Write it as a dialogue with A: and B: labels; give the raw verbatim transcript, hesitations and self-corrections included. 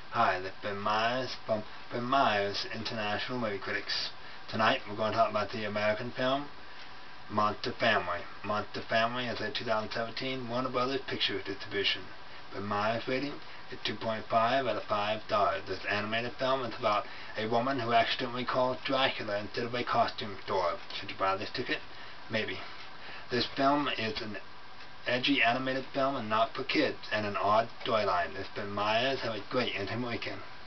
A: Hi, this is Ben Myers from Ben Myers International Movie Critics. Tonight we're going to talk about the American film Monster Family. Monster Family is a two thousand seventeen Warner Brothers Pictures distribution. Ben Myers rating is two point five out of five stars. This animated film is about a woman who accidentally calls Dracula instead of a costume store. Should you buy this ticket? Maybe. This film is an edgy animated film and not for kids, and an odd storyline. This has been Myers. Have a great intimate weekend.